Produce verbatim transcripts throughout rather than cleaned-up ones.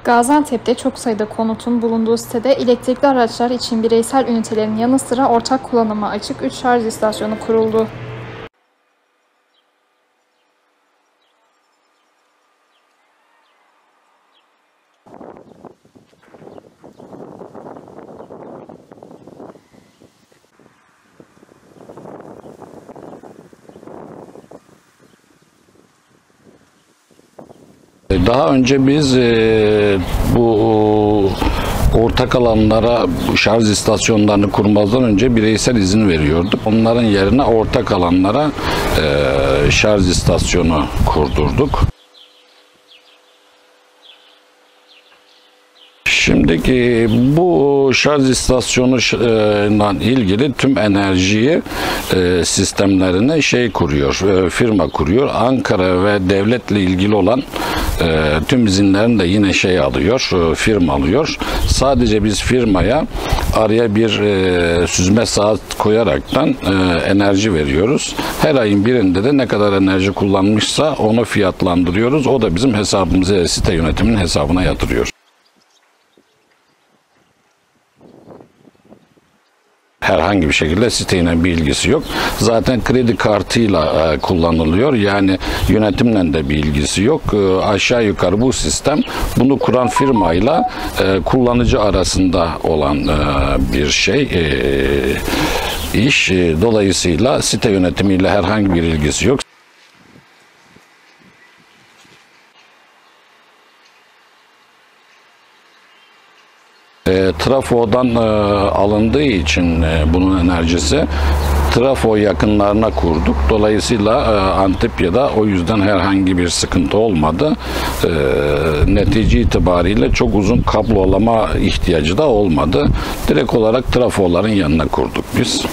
Gaziantep'te çok sayıda konutun bulunduğu sitede elektrikli araçlar için bireysel ünitelerin yanı sıra ortak kullanıma açık üç şarj istasyonu kuruldu. Daha önce biz e, bu ortak alanlara şarj istasyonlarını kurmazdan önce bireysel izin veriyorduk. Onların yerine ortak alanlara e, şarj istasyonu kurdurduk. Şimdiki bu şarj istasyonuyla ilgili tüm enerjiyi e, sistemlerine şey kuruyor, e, firma kuruyor. Ankara ve devletle ilgili olan e, tüm izinlerini de yine şey alıyor, e, firma alıyor. Sadece biz firmaya araya bir e, süzme saat koyaraktan e, enerji veriyoruz. Her ayın birinde de ne kadar enerji kullanmışsa onu fiyatlandırıyoruz. O da bizim hesabımıza, site yönetiminin hesabına yatırıyor. Herhangi bir şekilde siteyle bir ilgisi yok. Zaten kredi kartıyla e, kullanılıyor. Yani yönetimle de bir ilgisi yok. E, aşağı yukarı bu sistem bunu kuran firmayla e, kullanıcı arasında olan e, bir şey e, iş. E, dolayısıyla site yönetimiyle herhangi bir ilgisi yok. E, trafodan e, alındığı için e, bunun enerjisi trafo yakınlarına kurduk. Dolayısıyla e, Antakya'da o yüzden herhangi bir sıkıntı olmadı. E, netice itibariyle çok uzun kablolama ihtiyacı da olmadı. Direkt olarak trafoların yanına kurduk biz.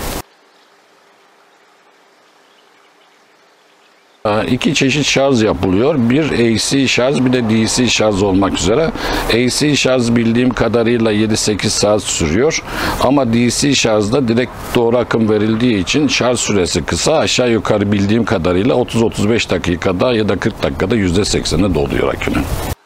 İki çeşit şarj yapılıyor. Bir A C şarj, bir de D C şarj olmak üzere. A C şarj bildiğim kadarıyla yedi sekiz saat sürüyor. Ama D C şarjda direkt doğru akım verildiği için şarj süresi kısa. Aşağı yukarı bildiğim kadarıyla otuz otuz beş dakikada ya da kırk dakikada yüzde seksen'e doluyor akünün.